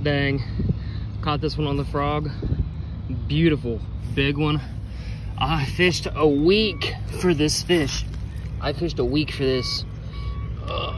dang. Caught this one on the frog. Beautiful, big one. I fished a week for this fish. I fished a week for this.